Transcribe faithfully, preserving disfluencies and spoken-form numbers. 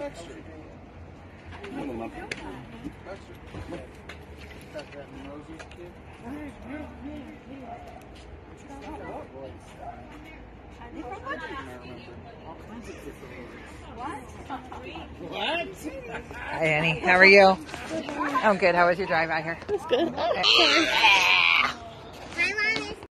What? Hi, Annie. How are you? I'm good. How was your drive out here? It was good. Oh, sorry.